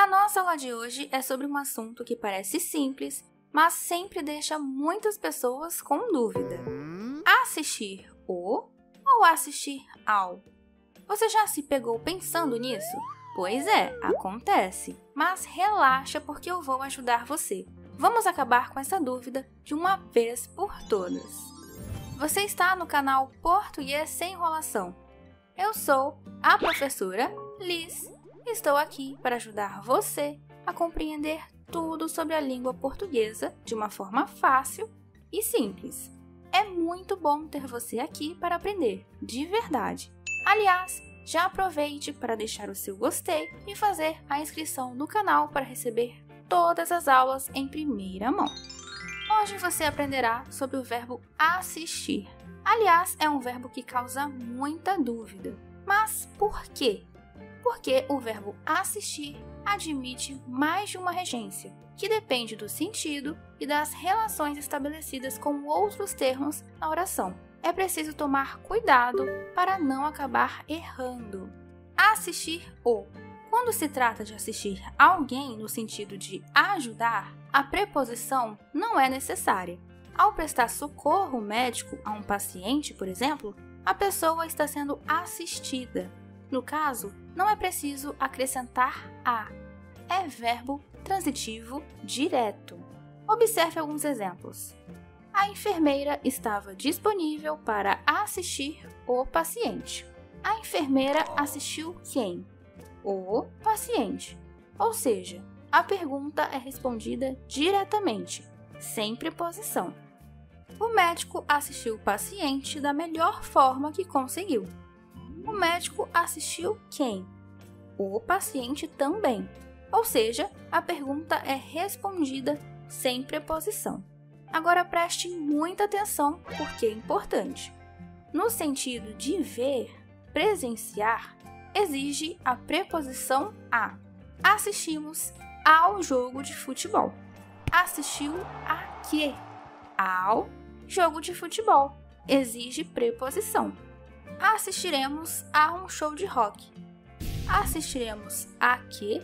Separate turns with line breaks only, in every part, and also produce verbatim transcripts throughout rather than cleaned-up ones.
A nossa aula de hoje é sobre um assunto que parece simples, mas sempre deixa muitas pessoas com dúvida. Assistir o ou assistir ao? Você já se pegou pensando nisso? Pois é, acontece. Mas relaxa porque eu vou ajudar você. Vamos acabar com essa dúvida de uma vez por todas. Você está no canal Português Sem Enrolação. Eu sou a professora Liz e estou aqui para ajudar você a compreender tudo sobre a língua portuguesa de uma forma fácil e simples. É muito bom ter você aqui para aprender, de verdade. Aliás, já aproveite para deixar o seu gostei e fazer a inscrição no canal para receber todas as aulas em primeira mão. Hoje você aprenderá sobre o verbo assistir. Aliás, é um verbo que causa muita dúvida. Mas por quê? Porque o verbo assistir admite mais de uma regência, que depende do sentido e das relações estabelecidas com outros termos na oração. É preciso tomar cuidado para não acabar errando. Assistir o. Quando se trata de assistir alguém no sentido de ajudar, a preposição não é necessária. Ao prestar socorro médico a um paciente, por exemplo, a pessoa está sendo assistida. No caso, não é preciso acrescentar a. É verbo transitivo direto. Observe alguns exemplos. A enfermeira estava disponível para assistir o paciente. A enfermeira assistiu quem? O paciente. Ou seja, a pergunta é respondida diretamente, sem preposição. O médico assistiu o paciente da melhor forma que conseguiu. O médico assistiu quem? O paciente também. Ou seja, a pergunta é respondida sem preposição. Agora preste muita atenção porque é importante. No sentido de ver, presenciar, exige a preposição a. Assistimos ao jogo de futebol. Assistiu a quê? Ao jogo de futebol. Exige preposição. Assistiremos a um show de rock. Assistiremos a quê?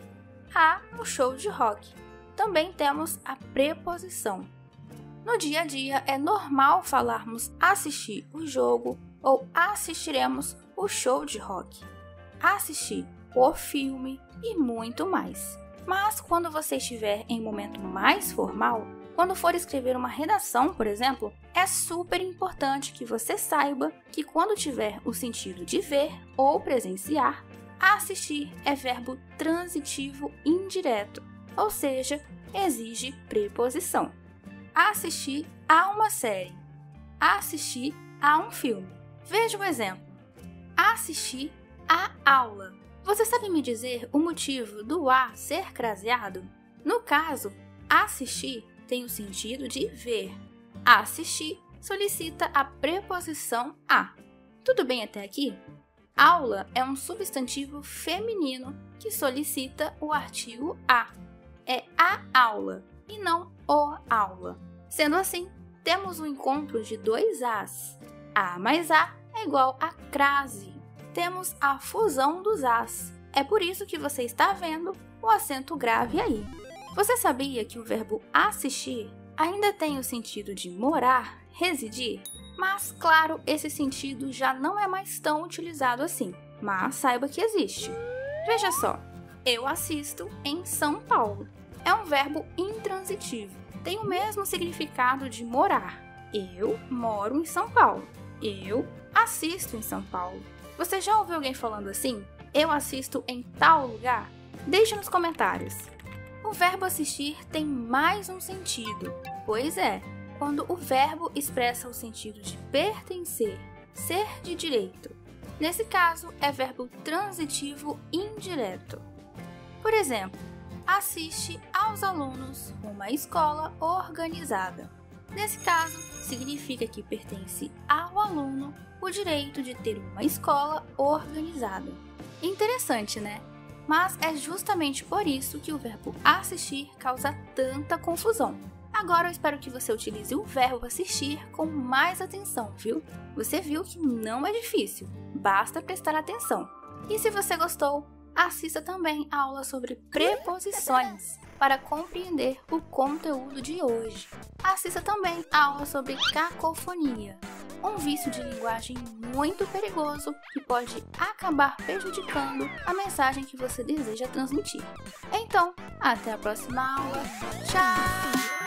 A um show de rock. Também temos a preposição. No dia a dia é normal falarmos assistir o jogo ou assistiremos o show de rock, assistir o filme e muito mais. Mas quando você estiver em momento mais formal, quando for escrever uma redação, por exemplo, é super importante que você saiba que quando tiver o sentido de ver ou presenciar, assistir é verbo transitivo indireto, ou seja, exige preposição. Assistir a uma série. Assistir a um filme. Veja o exemplo. Assistir a aula. Você sabe me dizer o motivo do a ser craseado? No caso, assistir tem o sentido de ver. Assistir solicita a preposição a. Tudo bem até aqui? Aula é um substantivo feminino que solicita o artigo a. É a aula e não o aula. Sendo assim, temos o encontro de dois as. A mais a é igual a crase. Temos a fusão dos as. É por isso que você está vendo o acento grave aí. Você sabia que o verbo assistir ainda tem o sentido de morar, residir? Mas, claro, esse sentido já não é mais tão utilizado assim. Mas saiba que existe. Veja só, eu assisto em São Paulo. É um verbo intransitivo. Tem o mesmo significado de morar. Eu moro em São Paulo. Eu assisto em São Paulo. Você já ouviu alguém falando assim? Eu assisto em tal lugar? Deixe nos comentários. O verbo assistir tem mais um sentido. Pois é, quando o verbo expressa o sentido de pertencer, ser de direito. Nesse caso, é verbo transitivo indireto. Por exemplo, assiste aos alunos uma escola organizada. Nesse caso, significa que pertence ao aluno o direito de ter uma escola organizada. Interessante, né? Mas é justamente por isso que o verbo assistir causa tanta confusão. Agora eu espero que você utilize o verbo assistir com mais atenção, viu? Você viu que não é difícil, basta prestar atenção. E se você gostou, Assista também a aula sobre preposições para compreender o conteúdo de hoje. Assista também a aula sobre cacofonia, um vício de linguagem muito perigoso que pode acabar prejudicando a mensagem que você deseja transmitir. Então, até a próxima aula. Tchau!